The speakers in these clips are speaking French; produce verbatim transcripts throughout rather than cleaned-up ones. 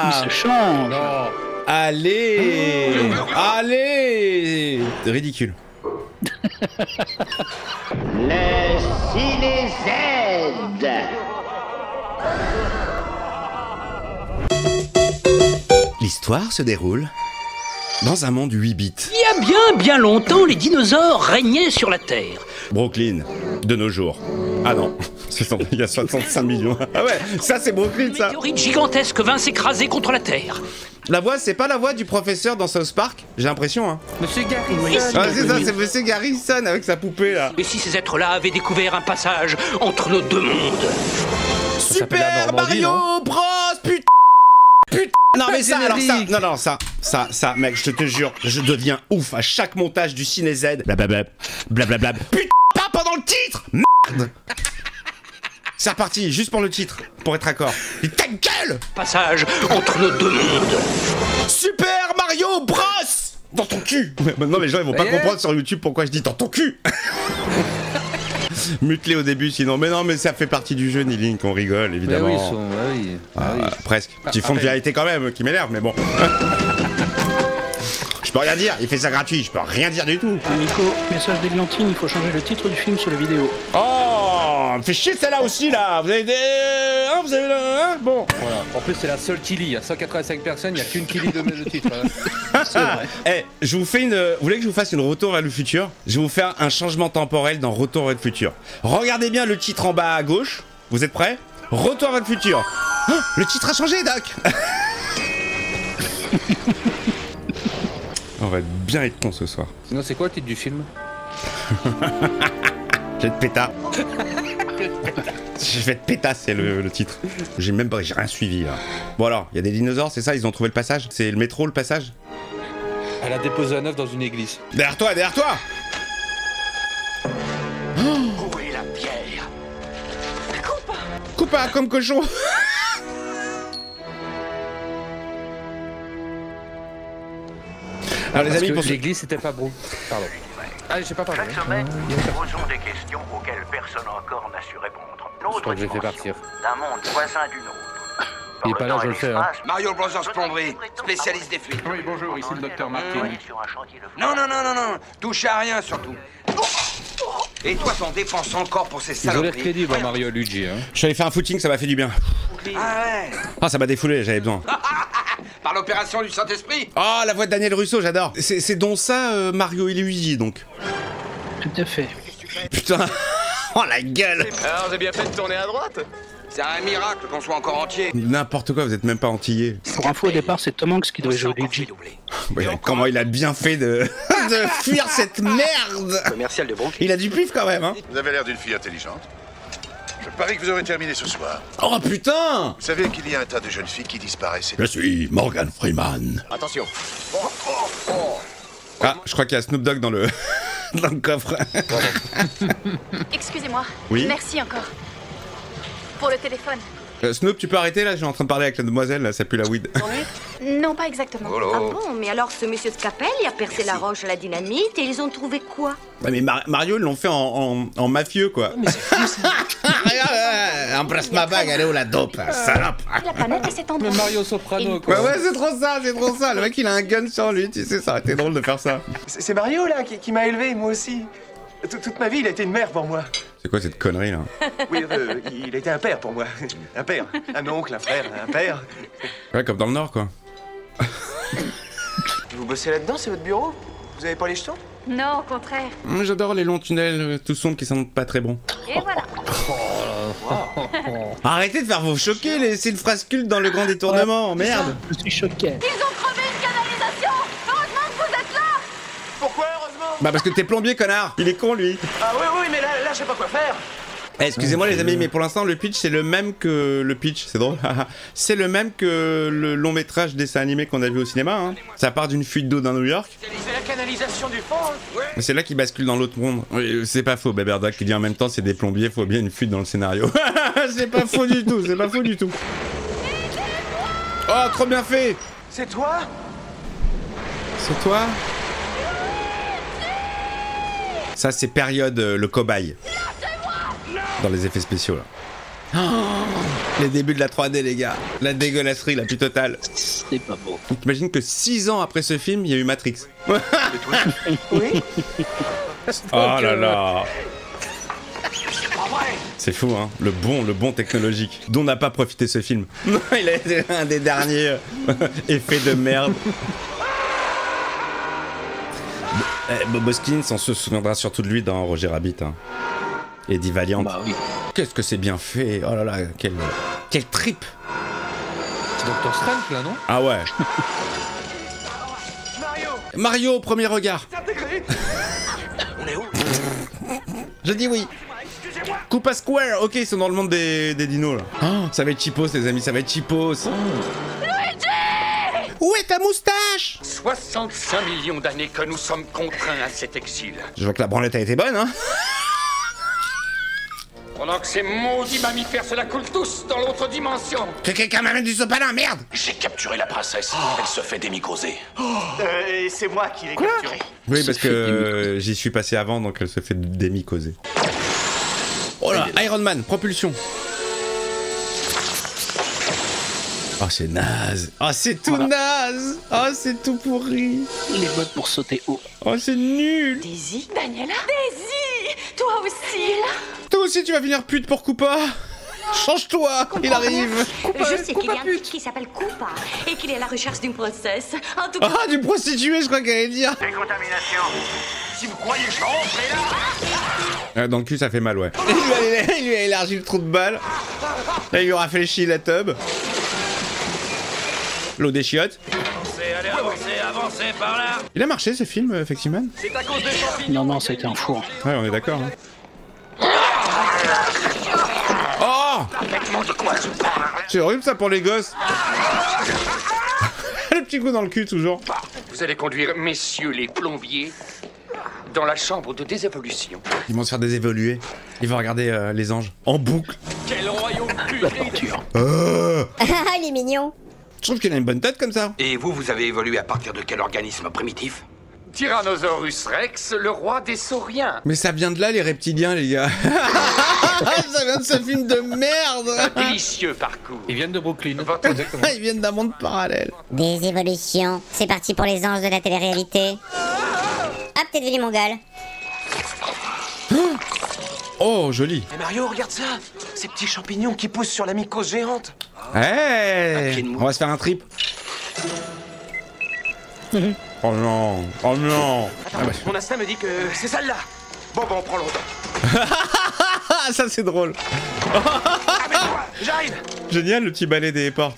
Il se change. Non. Allez, allez, ridicule. Le Ciné-Z. L'histoire se déroule dans un monde huit bits. Il y a bien, bien longtemps, les dinosaures régnaient sur la Terre. Brooklyn, de nos jours. Ah non, il y a soixante-cinq millions. Ah ouais, ça c'est Brooklyn, Une ça. météorite gigantesque vint s'écraser contre la Terre. La voix, c'est pas la voix du professeur dans South Park, j'ai l'impression, hein. Monsieur Garrison. Ah, c'est ça, c'est Monsieur Garrison avec sa poupée, là. Et si ces êtres-là avaient découvert un passage entre nos deux mondes? s'appelle la Super Normandie, Mario non Bros, putain. Putain. Non mais ça, alors ça, générique. non non ça, ça, ça, mec, je te jure, je deviens ouf à chaque montage du Ciné-Z. Blablabla, blablabla. Putain, pas pendant le titre, merde. C'est reparti, juste pour le titre, pour être d'accord. Et ta gueule. Passage entre nos deux mondes. Super Mario Bros dans ton cul. Maintenant les gens ils vont pas Yeah. comprendre sur YouTube pourquoi je dis dans ton cul. Mute-les au début sinon, mais non mais ça fait partie du jeu Nilink, on rigole Mais évidemment. oui, ils sont. Ah oui. Ah Ah, oui. presque. Petit fond de vérité quand même qui m'énerve, mais bon. Je peux rien dire, il fait ça gratuit, je peux rien dire du tout. Nico, message d'Eliantine, il faut changer le titre du film sur la vidéo. Oh, me fait chier celle-là aussi là. Vous avez des, hein, vous avez, hein, bon. Voilà. En plus, c'est la seule Killy. Il y a cent quatre-vingt-cinq personnes, il n'y a qu'une Killy de, de titre. Hein. C'est vrai. Eh, je vous fais une. Vous voulez que je vous fasse une retour vers le futur? Je vais vous faire un changement temporel dans Retour vers le futur. Regardez bien le titre en bas à gauche. Vous êtes prêts? Retour vers le futur. Oh, le titre a changé, Doc. On va bien être con ce soir. Sinon, c'est quoi le titre du film? Je vais te péta. Je vais te péta, c'est le, le titre. J'ai même pas, j'ai rien suivi là. Bon alors, il y a des dinosaures, c'est ça? Ils ont trouvé le passage? C'est le métro le passage? Elle a déposé un œuf dans une église. Derrière toi, derrière toi! Où est la pierre? Coupe pas comme cochon! Alors les Parce amis, que pour ce- l'église, c'était pas beau. Pardon. Ah, j'ai pas parlé. Chaque semaine, nous posons des questions auxquelles personne encore n'a su répondre. L'autre crois que j'ai fait dimension partir. d'un monde voisin du nôtre. Il est Par pas le là, temps je et le fais, hein. l'espace, Mario Brothers Plomberie, spécialiste des fuites. Oui, bonjour, ici le docteur Martin. on est sur un chantier de Non, non, non, non, non, touche à rien surtout. Et toi, t'en dépenses encore pour ces Ils ont l'air saloperies. crédibles, hein, Mario et Luigi. Hein. je suis allé faire un footing, ça m'a fait du bien. Ah ouais. Ah, ça m'a défoulé, j'avais besoin. Par l'opération du Saint-Esprit. Oh, la voix de Daniel Russo, j'adore. C'est c'est donc ça, euh, Mario et Luigi, donc. Tout à fait. Putain. Oh, la gueule. Alors, j'ai bien fait de tourner à droite. C'est un miracle qu'on soit encore entier. N'importe quoi, vous êtes même pas antillais. Pour info, au départ, c'est Tom Hanks qui devait jouer Luigi. Ouais, comment il a bien fait de, de fuir cette merde. commercial de Brooklyn. Il a du pif quand même, hein. Vous avez l'air d'une fille intelligente. Je parie que vous aurez terminé ce soir. Oh putain. Vous savez qu'il y a un tas de jeunes filles qui disparaissent. et- Je suis Morgan Freeman. Attention. Ah, je crois qu'il y a Snoop Dogg dans le, dans le coffre. Excusez-moi. Oui. Merci encore. Pour le téléphone. Euh, Snoop, tu peux arrêter là? Je suis en train de parler avec la demoiselle, là, ça pue la weed. Non, pas exactement. Oh là. Ah bon, mais alors ce monsieur Scapel, il a percé la roche à la dynamite et ils ont trouvé quoi? Ouais, mais Mar- Mario, ils l'ont fait en, en, en mafieux, quoi. Mais c'est fou, ça. Regarde, embrasse ma bague, elle est où la dope, salope? La planète à cet endroit. Mais Mario Soprano, Ouais, quoi. ouais, c'est trop ça, c'est trop ça. Le mec, il a un gun sur lui, tu sais, ça aurait été drôle de faire ça. C'est Mario, là, qui, qui m'a élevé, moi aussi. Toute toute ma vie, il a été une mère pour moi. C'est quoi cette connerie, là? Oui, euh, il était un père pour moi. Un père, un oncle, un frère, un père. Ouais, comme dans le Nord, quoi. Vous bossez là-dedans, c'est votre bureau? Vous avez pas les jetons? Non, au contraire. Hum, J'adore les longs tunnels euh, tout sombres qui sentent pas très bon. Et voilà. Arrêtez de faire vos choquer, laissez une phrase culte dans le grand détournement, merde. Je suis choqué. Ils ont crevé une canalisation. Heureusement que vous êtes là. Pourquoi, heureusement? Bah parce que t'es plombier, connard. Il est con, lui. Ah oui, oui, mais là, là, je sais pas quoi faire. Eh, excusez-moi les amis, mais pour l'instant le pitch c'est le même que le pitch, c'est drôle. C'est le même que le long métrage dessin animé qu'on a vu au cinéma. Hein. Ça part d'une fuite d'eau dans New York. C'est la canalisation du fond. Mais c'est là qu'il bascule dans l'autre monde. Oui, c'est pas faux, Baberdac qui dit en même temps c'est des plombiers, faut bien une fuite dans le scénario. C'est pas faux du tout, c'est pas faux du tout. Oh, trop bien fait. C'est toi? C'est toi? Ça c'est période euh, le cobaye. Dans les effets spéciaux là. Oh, les débuts de la trois D, les gars. La dégueulasserie la plus totale. C'est pas beau. T'imagines que six ans après ce film, il y a eu Matrix. Oui. Oh là là. C'est fou, hein, le bon, le bon technologique, dont n'a pas profité ce film. Il a été un des derniers euh, effets de merde. Eh, Bob Hoskins, on se souviendra surtout de lui dans Roger Rabbit. Hein. Eddie Valiant. Bah oui. Qu'est-ce que c'est bien fait. Oh là là, quel, quel trip. C'est Doctor Strange là, non? Ah ouais. Mario. Mario, premier regard. On est où? Je dis oui. Coupe à Square, ok, ils sont dans le monde des, des dinos là. Oh, ça va être cheapos les amis, ça va être cheapos. Luigi! Où est ta moustache? soixante-cinq millions d'années que nous sommes contraints à cet exil. Je vois que la branlette a été bonne, hein. Pendant que ces maudits mammifères se la coulent tous dans l'autre dimension. Que quelqu'un m'amène du sopalin, merde! J'ai capturé la princesse. Elle se fait démycoser. Euh, et c'est moi qui l'ai capturé. Oui, parce que euh, j'y suis passé avant, donc elle se fait démycoser. Oh là, Iron Man, propulsion. Oh, c'est naze. Oh, c'est tout voilà. naze. Oh, c'est tout pourri. Les bottes pour sauter haut. Oh, c'est nul. Daisy? Daniela? Daisy! Toi aussi, là? Toi aussi, tu vas finir pute pour Koopa. Change-toi, il arrive. Coupa, je sais qu'il y a un type qui s'appelle Koopa et qu'il est à la recherche d'une princesse. En tout cas... Ah, d'une prostituée, je crois qu'elle allait dire. Décontamination. Si vous croyez que je rentre là... Ah, dans le cul, ça fait mal, ouais. Il lui a, il lui a élargi le trou de balle. Là, il lui aura fléchi la tub. L'eau des chiottes. Avancez, allez, avancez, avancez par là. Il a marché, ce film, euh, effectivement. C'est à cause des champignons. Non, non, ça a été un four. Ouais, on est d'accord. Hein. Oh! C'est horrible ça pour les gosses. Le petit coup dans le cul toujours. Vous allez conduire messieurs les plombiers dans la chambre de désévolution. Ils vont se faire désévoluer. Ils vont regarder euh, les anges en boucle. Quel royaume La torture. Oh. Ah, il est mignon. Je trouve qu'il a une bonne tête comme ça. Et vous, vous avez évolué à partir de quel organisme primitif? Tyrannosaurus Rex, le roi des sauriens. Mais ça vient de là les reptiliens les gars. Ça vient de ce film de merde. Un délicieux parcours. Ils viennent de Brooklyn. Votre exactement. Ils viennent d'un monde parallèle. Des évolutions. C'est parti pour les anges de la télé-réalité. Hop, t'es devenu mongol. Oh, joli. Et Mario, regarde ça. Ces petits champignons qui poussent sur la mycose géante. Hey, on va se faire un trip. Oh non, oh non. Attends, ah bah. Mon instinct me dit que c'est celle-là. Bon, bon, on prend l'autre. Ça c'est drôle. J'arrive. Génial le petit balai des portes.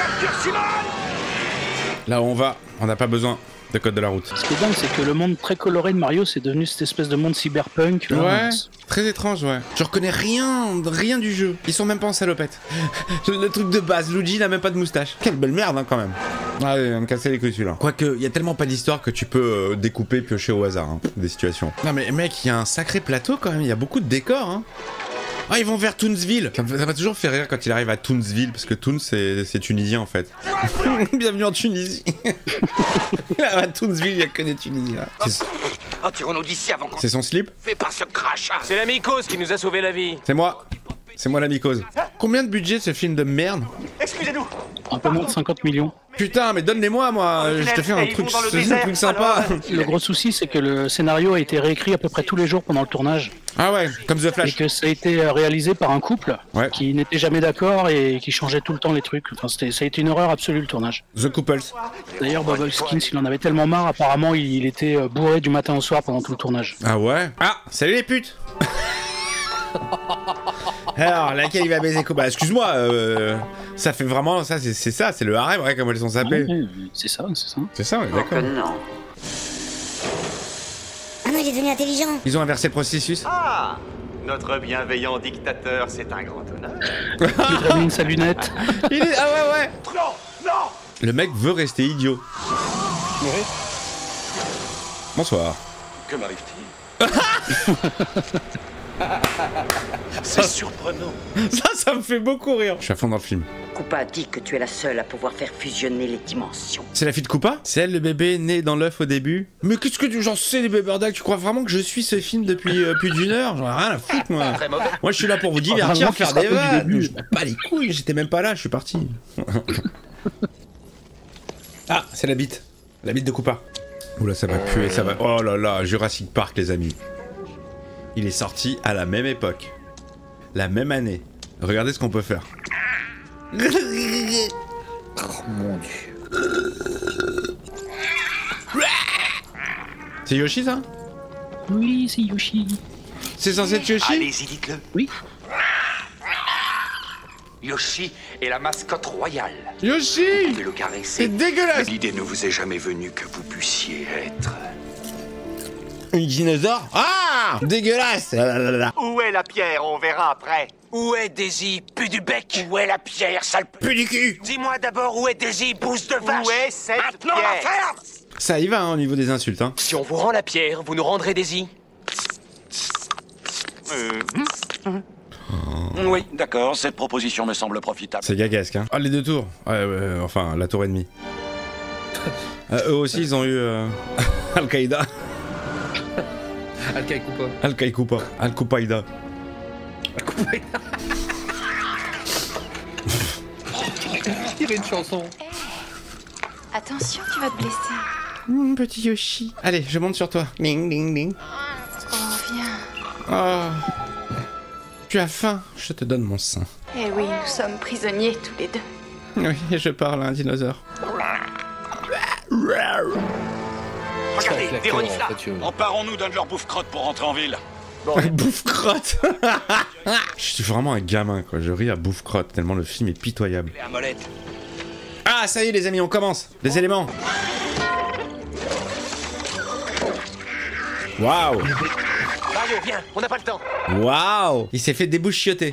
Là où on va, on n'a pas besoin de code de la route. Ce qui est dingue, c'est que le monde très coloré de Mario, c'est devenu cette espèce de monde cyberpunk. Là. Ouais, très étrange, ouais. Je reconnais rien, rien du jeu. Ils sont même pas en salopette. Le truc de base, Luigi n'a même pas de moustache. Quelle belle merde, hein, quand même. Ah, il va me casser les couilles celui-là. Quoique, il y a tellement pas d'histoire que tu peux euh, découper, piocher au hasard, hein, des situations. Non mais mec, il y a un sacré plateau quand même, il y a beaucoup de décors, hein. Ah, ils vont vers Toonsville. Ça m'a toujours fait rire quand il arrive à Toonsville, parce que Toons, c'est tunisien en fait. Bienvenue en Tunisie. Là, à Toonsville, il n'y a que des Tunisiens. Oh, tirons-nous d'ici avant qu'on... C'est son slip? Fais pas ce crachat. C'est la mycose qui nous a sauvé la vie. C'est moi. C'est moi la mycose. Combien de budget ce film de merde? Excusez-nous. Un peu moins de cinquante millions. Putain, mais donne-les-moi, moi. Je te fais un truc, un truc sympa. Le gros souci, c'est que le scénario a été réécrit à peu près tous les jours pendant le tournage. Ah ouais, comme The Flash. Et que ça a été réalisé par un couple ouais. qui n'était jamais d'accord et qui changeait tout le temps les trucs. Enfin, ça a été une horreur absolue le tournage. The Couples. D'ailleurs, Bob Hoskins, il en avait tellement marre, apparemment, il était bourré du matin au soir pendant tout le tournage. Ah ouais? Ah, salut les putes. Alors, laquelle il va baiser quoi? Bah, excuse-moi, euh, ça fait vraiment ça, c'est ça, c'est le harem, ouais, comme elles sont sapées. Ouais, c'est ça, c'est ça. C'est ça, ouais, d'accord. Non. Ah non, il est devenu intelligent. Ils ont inversé le processus. Ah, notre bienveillant dictateur, c'est un grand honneur. Il termine sa lunette. Il est... Ah ouais, ouais. Non, non. Le mec veut rester idiot. Ouais. Bonsoir. Que m'arrive-t-il? C'est surprenant. Ça, ça me fait beaucoup rire. Je suis à fond dans le film. Koopa a dit que tu es la seule à pouvoir faire fusionner les dimensions. C'est la fille de Koopa? C'est elle le bébé né dans l'œuf au début? Mais qu'est-ce que tu j'en sais les béberdacks? Tu crois vraiment que je suis ce film depuis euh, plus d'une heure? J'en ai rien à foutre moi. Moi je suis là pour vous divertir, faire des vannes. Je m'en bats les couilles, j'étais même pas là, je suis parti. Ah, c'est la bite. La bite de Koopa. Oula, ça va puer, ça va... Oh là là, Jurassic Park les amis. Il est sorti à la même époque. La même année. Regardez ce qu'on peut faire. Oh mon dieu. C'est Yoshi ça? Oui, c'est Yoshi. C'est censé être Yoshi? Allez-y, dites-le. Oui. Yoshi est la mascotte royale. Yoshi! Vous pouvez le caresser. C'est dégueulasse! L'idée ne vous est jamais venue que vous puissiez être... Un dinosaure? Ah! Dégueulasse! Où est la pierre? On verra après. Où est Daisy? Pu du bec? Où est la pierre, sale p... Plus du cul! Dis-moi d'abord où est Daisy, bouse de vache? Où est cette Maintenant, pierre? La ferme! Ça y va hein, au niveau des insultes hein. Si on vous rend la pierre, vous nous rendrez Daisy? Euh... Oui, d'accord, cette proposition me semble profitable. C'est gagasque hein. Ah les deux tours. Ouais, ouais, enfin la tour et demie. euh, eux aussi ils ont eu euh... Al-Qaïda. Al-Qaïda. Al-Qaïda. Al-Qaïda. Al-Qaïda. Je dirais une chanson. Attention, tu vas te blesser. Mmh, petit Yoshi. Allez, je monte sur toi. Ding ding ding. Oh, viens. Oh. Tu as faim, je te donne mon sein. Eh oui, nous sommes prisonniers tous les deux. Oui, je parle à un dinosaure. Regardez, Véronique là. Emparons-nous d'un de leurs bouffe-crottes pour rentrer en ville. Bouffe-crotte. Je suis vraiment un gamin quoi, je ris à bouffe-crotte tellement le film est pitoyable. Ah ça y est les amis, on commence. Les éléments. Waouh. Mario, viens, on n'a pas le temps. Waouh. Il s'est fait débouchioter.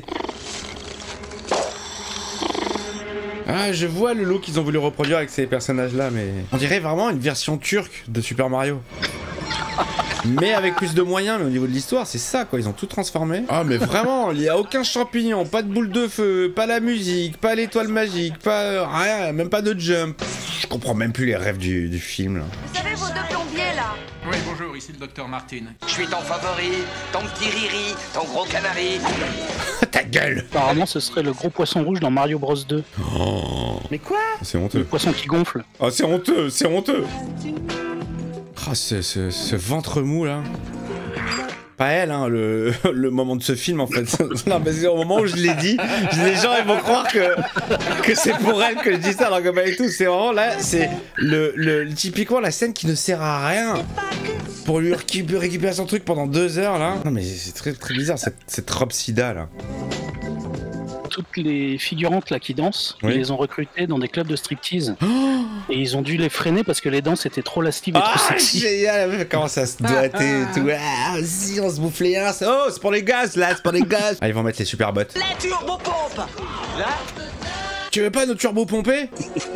Ah, je vois le look qu'ils ont voulu reproduire avec ces personnages-là, mais... On dirait vraiment une version turque de Super Mario. Mais avec plus de moyens, mais au niveau de l'histoire, c'est ça, quoi. Ils ont tout transformé. Ah, mais vraiment, il n'y a aucun champignon, pas de boule de feu, pas la musique, pas l'étoile magique, pas... rien, même pas de jump. Je comprends même plus les rêves du, du film, là. Vous savez, vos deux plombiers, là? Oui, bonjour, ici le docteur Martin. Je suis ton favori, ton petit riri, ton gros canari. Ta gueule. Apparemment, ce serait le gros poisson rouge dans Mario Bros deux. Oh. Mais quoi? C'est honteux. Le poisson qui gonfle. Oh, c'est honteux, c'est honteux. Ah, ce, ce, ce ventre mou, là. Pas elle, hein, le, le moment de ce film, en fait. Non, mais c'est au moment où je l'ai dit, les gens, ils vont croire que, que c'est pour elle que je dis ça, alors que pas du tout. C'est vraiment, là, c'est le, le, typiquement la scène qui ne sert à rien. Pour lui récupérer, récupérer son truc pendant deux heures, là. Non, mais c'est très, très bizarre, cette, cette robe sida, là. Toutes les figurantes là qui dansent, oui. Ils les ont recrutées dans des clubs de striptease. Oh et ils ont dû les freiner parce que les danses étaient trop lascives et ah, trop sexy. Génial, comment ça se doigter et tout. Ah, si, on se bouffe les uns. Oh, c'est pour les gosses là, c'est pour les gosses. Ah, ils vont mettre les super bottes. La turbo-pompe. Là. Tu veux pas nos turbo-pompés?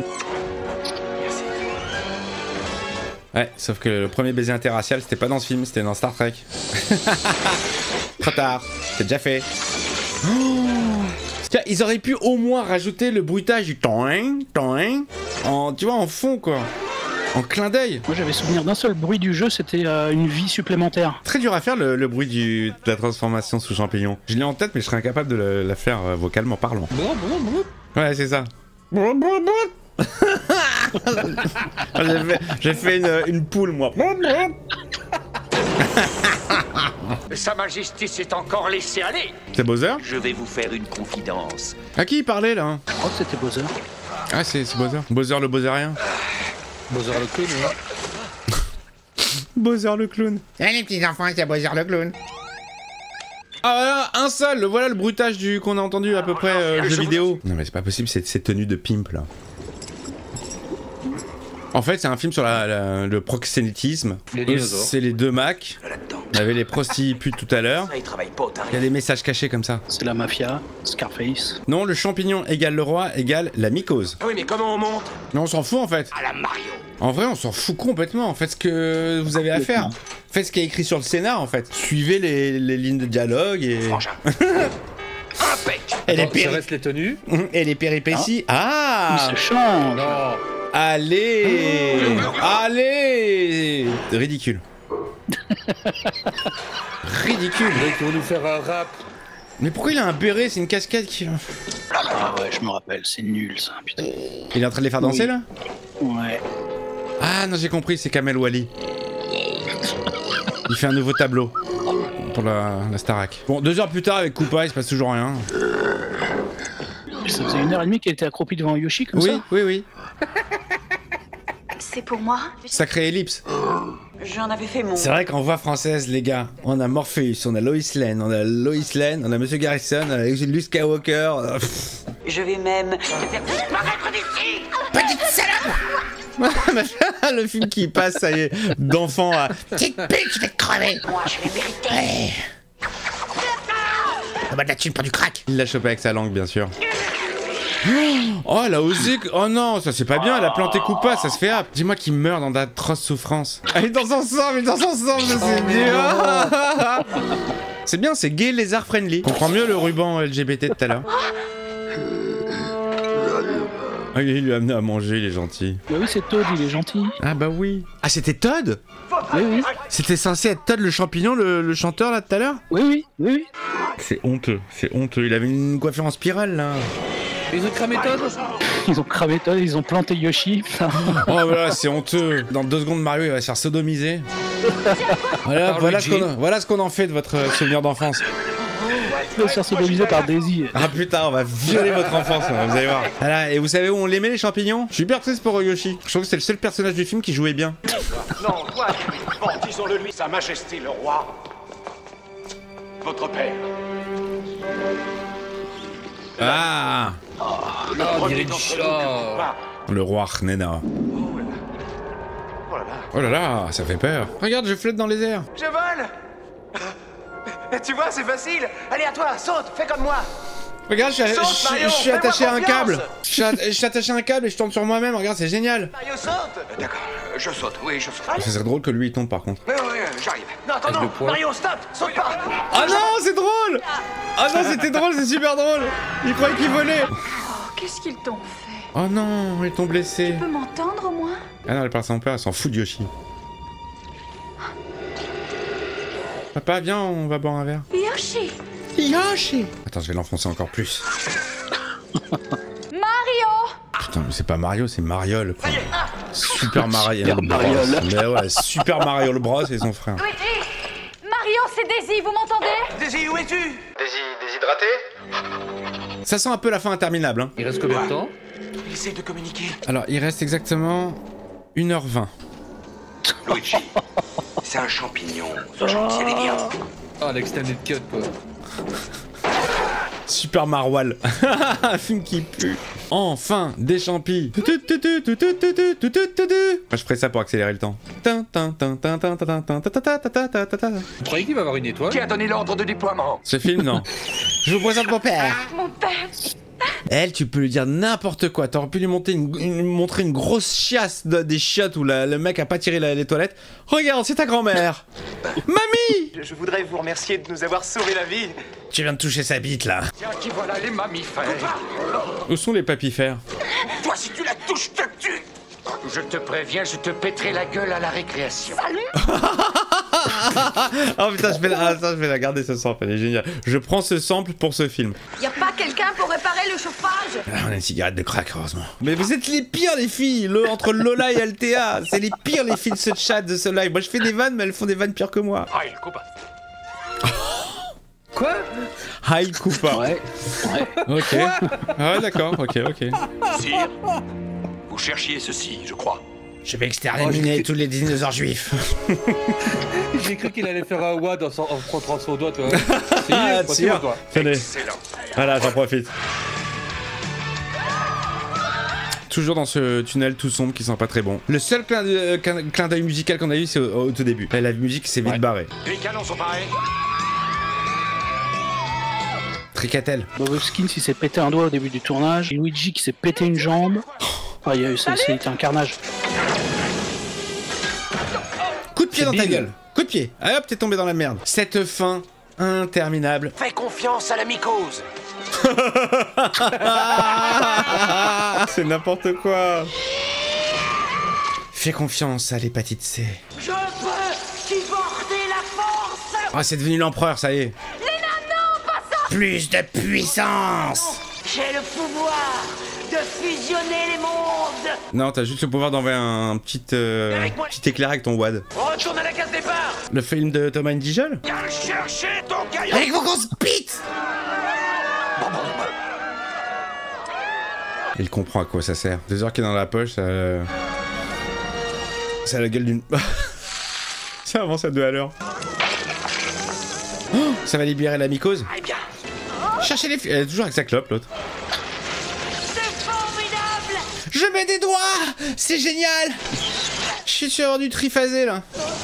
Ouais, sauf que le premier baiser interracial, c'était pas dans ce film, c'était dans Star Trek. Trop tard, c'est déjà fait. Oh. Tiens, ils auraient pu au moins rajouter le bruitage du toing, toing, en, tu vois, en fond, quoi. En clin d'œil. Moi, j'avais souvenir d'un seul bruit du jeu, c'était euh, une vie supplémentaire. Très dur à faire, le, le bruit du, de la transformation sous champignon. Je l'ai en tête, mais je serais incapable de la, la faire euh, vocalement parlant. Ouais, c'est ça. J'ai fait, j'ai fait une, une poule, moi. Sa Majesté s'est encore laissé aller. C'est Bowser? Je vais vous faire une confidence. À qui il parlait, là? Je crois que c'était Bowser. Ah, c'est Bowser. Bowser le Bowserien. Bowser le clown, ouais. Bowser le clown. Eh les petits enfants, c'est Bowser le clown. Ah voilà, un seul, voilà le bruitage du qu'on a entendu à peu près euh, jeu vidéo. Non mais c'est pas possible, c'est cette tenue de pimp là. En fait, c'est un film sur la, la, le proxénétisme. C'est les deux Macs. On avait les prostituées tout à l'heure. Il y a des messages cachés comme ça. C'est la mafia, Scarface. Non, le champignon égale le roi égale la mycose. Oui, mais comment on monte? Mais on s'en fout en fait. À la Mario. En vrai, on s'en fout complètement. En fait, ce que vous avez à faire. Faites ce qui est écrit sur le scénar en fait. Suivez les, les lignes de dialogue et... et, les péri... reste les tenues. et les péripéties. Ah, ah c'est chiant. Non. Allez Allez Ridicule. Ridicule. Ils vont nous faire un rap. Mais pourquoi il a un béret? C'est une casquette qui... Ah ouais, je me rappelle, c'est nul ça, putain. Il est en train de les faire danser oui. là? Ouais. Ah non, j'ai compris, c'est Kamel Wally. Il fait un nouveau tableau pour la, la Starac. Bon, deux heures plus tard avec Koopa, il se passe toujours rien. Ça faisait une heure et demie qu'il était accroupi devant Yoshi comme oui, ça? Oui, oui, oui. C'est pour moi? Sacré ellipse. J'en avais fait mon... C'est vrai qu'en voix française, les gars, on a Morpheus, on a Lois Lane, on a Lois Lane, on a Monsieur Garrison, on a Luke Skywalker. Je vais même... Petite salope. Le film qui passe, ça y est, d'enfant à... Petite pute, je vais te crever. Moi, je vais mériter. Hey. On va de la thune pour du crack. Il l'a chopé avec sa langue, bien sûr. Oh, elle a osé... Oh non, ça c'est pas bien, elle a planté Koopa, ça se fait hop. Dis-moi qu'il meurt dans d'atroces souffrances. Ah, ils dansent ensemble, ils dansent ensemble, c'est bien. C'est bien, c'est gay lézard friendly. On comprend mieux le ruban L G B T de tout à l'heure. Ah, il lui a amené à manger, il est gentil. Bah oui, c'est Toad, il est gentil. Ah bah oui. Ah, c'était Toad? Oui, oui. C'était censé être Toad le champignon, le, le chanteur là tout à l'heure? Oui, oui, oui, oui. C'est honteux, c'est honteux. Il avait une coiffure en spirale là. Ils ont cramé Toad. Ils ont cramé Toad, ils ont planté Yoshi. Oh voilà, c'est honteux. Dans deux secondes, Mario il va se faire sodomiser. Voilà, voilà ce, qu'on, voilà ce qu'on en fait de votre euh, souvenir d'enfance. Il va se faire sodomiser par Daisy. Ah putain, on va violer votre enfance, vous allez voir. Voilà, et vous savez où on l'aimait les champignons? Je suis hyper triste pour Yoshi. Je trouve que c'est le seul personnage du film qui jouait bien. Non, toi, bon, disons-le lui, Sa Majesté le Roi, votre père. Ah, Le oh, premier d'entre nous. le roi Arnena. Oh là là, ça fait peur. Regarde, je flotte dans les airs. Je vole. Tu vois, c'est facile. Allez, à toi, saute, fais comme moi. Regarde, je, Saute, je- Mario, je suis attaché à un fais-moi câble. confiance. Je suis, at- je suis attaché à un câble et je tombe sur moi-même. Regarde, c'est génial. Mario, saute. D'accord, je saute, oui, je saute. Ça serait drôle que lui il tombe par contre. Oui, oui, j'arrive. Non, attends, Avec non. le poing. Mario, stop. Saute pas. Ah non, c'est drôle. Ah non, c'était drôle, c'est super drôle. Il croyait qu'il volait. Oh, qu'est-ce qu'ils t'ont fait? Oh non, ils t'ont blessé. Tu peux m'entendre au moins? Ah non, elle parle à son père, elle s'en fout de Yoshi. Papa, viens, on va boire un verre. Yoshi! Yoshi. Attends, je vais l'enfoncer encore plus. Mario! Putain, mais c'est pas Mario, c'est Mariol. Quoi. Super Mario. Super Mariol. Mais ouais, Super Mario Bros et son frère. Luigi! Mario, c'est Daisy, vous m'entendez? Daisy, où es-tu? Dési... déshydraté? Ça sent un peu la fin interminable. Hein. Il reste combien de temps? Essaye de communiquer. Alors, il reste exactement une heure vingt. Luigi, c'est un champignon. Ce champignon, c'est bien. Ah, l'extended cut quoi. Super Marwal. Un film qui pue. Enfin, des champis. Moi, je ferais ça pour accélérer le temps. Vous croyez qu'il va avoir une étoile? Qui a donné l'ordre de déploiement? Ce film, non. Je vous présente mon père. Mon père! Elle, tu peux lui dire n'importe quoi. T'aurais pu lui monter une, une- montrer une grosse chiasse de- des chiottes où la- le mec a pas tiré la- les toilettes. Regarde, c'est ta grand-mère. Mamie! Je, je voudrais vous remercier de nous avoir sauvé la vie. Tu viens de toucher sa bite, là. Tiens, qui voilà les mammifères. Où sont les papifères? Toi, si tu la touches, je te tue. Je te préviens, je te pèterai la gueule à la récréation. Oh putain, je vais, la... ah, ça, je vais la garder ce sample, elle est géniale. Je prends ce sample pour ce film. Y a pas quelqu'un pour réparer le chauffage? Ah, on a une cigarette de crack, heureusement. Mais vous êtes les pires, les filles, le, entre Lola et Althea. C'est les pires, les filles de ce chat, de ce live. Moi, je fais des vannes, mais elles font des vannes pires que moi. Ah, il coupe. Quoi? Hi, Koopa. Ouais, ouais. Ok. Ah ouais, d'accord, ok, ok. Sire, vous cherchiez ceci, je crois. Je vais exterminer tous les dinosaures juifs. J'ai cru qu'il allait faire un wad en, en frottant son doigt, toi. Ah, Si, tiens. toi. Tenez. Excellent. Voilà, j'en profite. Toujours dans ce tunnel tout sombre qui sent pas très bon. Le seul clin d'œil, euh, clin- clin d'œil musical qu'on a eu, c'est au, au tout début. La musique s'est vite Ouais. barrée. Les canons sont parés. Tricatel. Bob Hoskins, il s'est pété un doigt au début du tournage. Luigi qui s'est pété une jambe. Ah, il y a eu ça, c'était un carnage. Coup de pied dans ta Bill. gueule. coup de pied. Hop, t'es tombé dans la merde. Cette fin interminable. Fais confiance à la mycose. C'est n'importe quoi. Fais confiance à l'hépatite C. Je peux supporter la force. Ah, c'est devenu l'empereur, ça y est. Les nanos, pas ça. Plus de puissance. J'ai le pouvoir de fusionner les mondes. Non, t'as juste le pouvoir d'envoyer un petit, euh, petit éclair avec ton wad. On retourne à la case départ. Le film de Thomas Indigel. Viens chercher ton caillou. Avec vos grosses bites. Il comprend à quoi ça sert. Deux heures qui est dans la poche, ça... Ça a la gueule d'une... Ça avance à deux à l'heure. Oh, ça va libérer la mycose. Eh bien. Cherchez les filles. Elle est toujours avec sa clope, l'autre. C'est formidable. Je mets des doigts. C'est génial. Je suis sur du triphasé, là.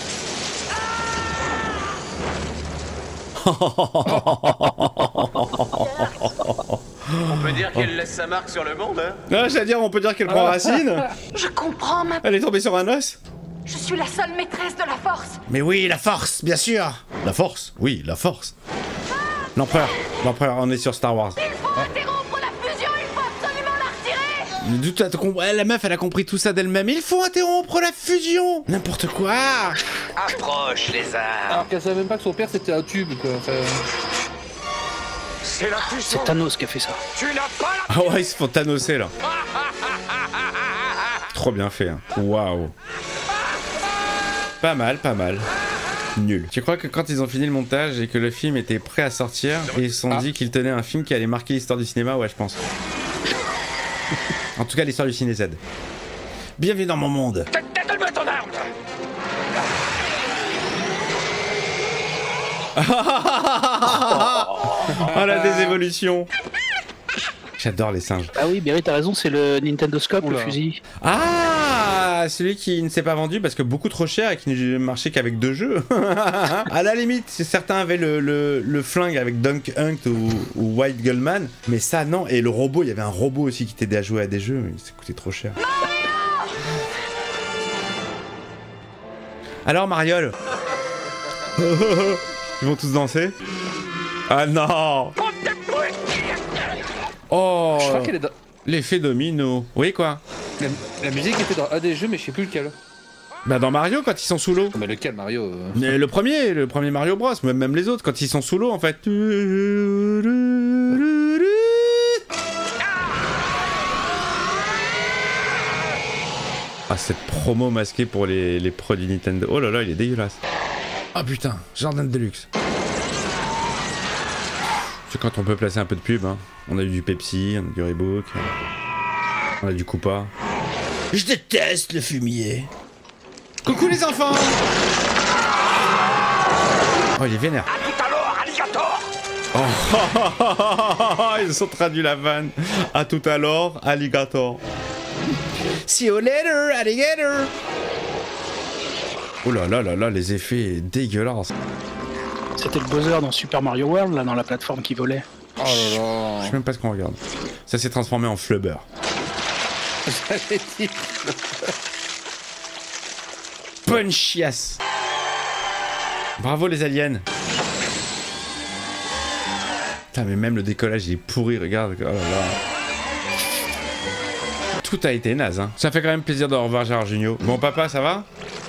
On peut dire qu'elle laisse sa marque sur le monde, hein? Non, j'allais dire, on peut dire qu'elle prend racine. Je comprends maintenant. Elle est tombée sur un os. Je suis la seule maîtresse de la force. Mais oui, la force, bien sûr. La force, oui, la force. L'empereur, l'empereur, on est sur Star Wars. Il faut interrompre la fusion, il faut absolument la retirer. Tout a compris. La meuf, elle a compris tout ça d'elle-même. Il faut interrompre la fusion. N'importe quoi. Approche, lézard. Alors qu'elle savait même pas que son père c'était un tube, quoi. Enfin... C'est la fusion. C'est Thanos qui a fait ça. Tu n'as pas la... Ah ouais, ils se font thanosser, là. Trop bien fait, hein. Waouh. Pas mal, pas mal. Nul. Tu crois que quand ils ont fini le montage et que le film était prêt à sortir, ils se sont ah. dit qu'ils tenaient un film qui allait marquer l'histoire du cinéma? Ouais, je pense. En tout cas, l'histoire du ciné Z. Bienvenue dans mon monde. Donne-moi ton arme. Oh la désévolution. J'adore les singes. Ah oui, Berry, t'as raison, c'est le Nintendo Scope, le fusil. Ah, celui qui ne s'est pas vendu parce que beaucoup trop cher et qui ne marchait qu'avec deux jeux. À la limite, certains avaient le, le, le flingue avec Dunk Hunt ou, ou White Gullman, mais ça non. Et le robot, il y avait un robot aussi qui t'aidait à jouer à des jeux, mais ça coûtait trop cher. Alors Mariole. Ils vont tous danser. Ah non. Oh, je crois qu'elle est dans... l'effet domino. Oui, quoi? La, la musique était dans un des jeux, mais je sais plus lequel. Bah dans Mario, quand ils sont sous l'eau. Mais lequel, Mario euh... Mais le premier, le premier Mario Bros, même, même les autres, quand ils sont sous l'eau, en fait. Ah, cette promo masquée pour les, les produits Nintendo. Oh là là, il est dégueulasse. Ah oh, putain, Jardin de luxe. C'est quand on peut placer un peu de pub, hein. On a eu du Pepsi, on a du Reebok, on a du Coupa. Je déteste le fumier. Coucou les enfants. Oh, il est vénère. À tout à l'heure, alligator. Oh, ils ont traduit la vanne. À tout à l'heure, alligator. See you later, alligator. Oh là là là là, les effets dégueulasses. C'était le buzzer dans Super Mario World, là, dans la plateforme qui volait. Oh là là. Je sais même pas ce qu'on regarde. Ça s'est transformé en flubber. J'avais dit. Punchias. Bravo les aliens. Putain, mais même le décollage il est pourri, regarde. Oh là là. Tout a été naze, hein. Ça fait quand même plaisir de revoir Gérard Jugnot. Bon papa, ça va?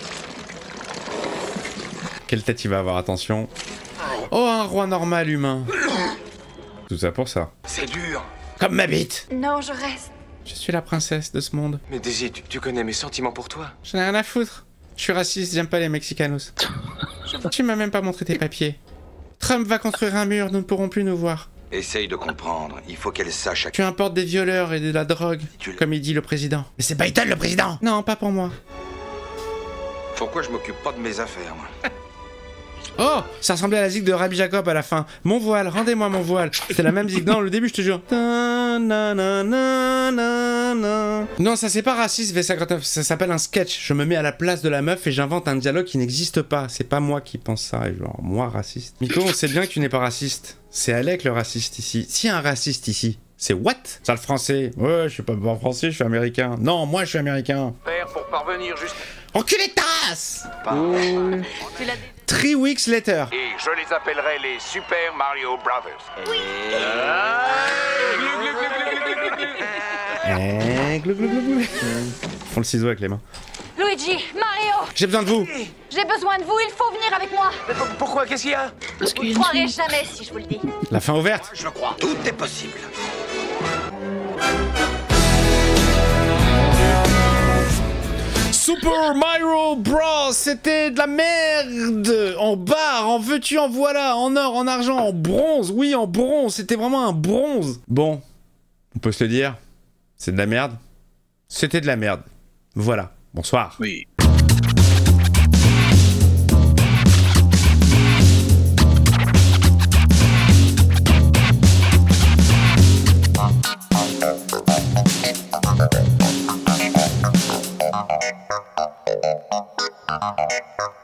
Quelle tête il va avoir, attention. Oh, un roi normal humain. Tout ça pour ça. C'est dur. Comme ma bite. Non, je reste. Je suis la princesse de ce monde. Mais Daisy, tu, tu connais mes sentiments pour toi. J'en ai rien à foutre. Je suis raciste, j'aime pas les Mexicanos. Tu m'as même pas montré tes papiers. Trump va construire un mur, nous ne pourrons plus nous voir. Essaye de comprendre, il faut qu'elle sache à... Tu importes des violeurs et de la drogue, comme il dit le président. Mais c'est Biden le président. Non, pas pour moi. Pourquoi je m'occupe pas de mes affaires, moi? Oh, ça ressemblait à la zig de Rabbi Jacob à la fin. Mon voile, rendez-moi mon voile. C'est la même zig. Non, le début, je te jure. Non, ça c'est pas raciste, V cinquante-neuf. Ça s'appelle un sketch. Je me mets à la place de la meuf et j'invente un dialogue qui n'existe pas. C'est pas moi qui pense ça. Et genre, moi raciste. Miko, on sait bien que tu n'es pas raciste. C'est Alec le raciste ici. S'il y a un raciste ici, c'est what? Ça le français. Ouais, je suis pas bon français, je suis américain. Non, moi je suis américain. Faire pour parvenir juste... Enculé de tasse. Oh. Tu l'as dit. Three weeks later. Et je les appellerai les Super Mario Brothers. Oui. Eh, glou, glou, glou, glou. Prends le ciseau avec les mains. Luigi, Mario, J'ai besoin de vous. j'ai besoin de vous, il faut venir avec moi. Mais pour- pourquoi? Qu'est-ce qu'il y a? Vous ne croirez jamais si je vous le dis. La fin ouverte. Je crois. Tout est possible. Super Mario Bros, c'était de la merde. En barre, en veux-tu, en voilà, en or, en argent, en bronze. Oui, en bronze, c'était vraiment un bronze. Bon, on peut se le dire, c'est de la merde. C'était de la merde. Voilà, bonsoir. Oui. Thank you.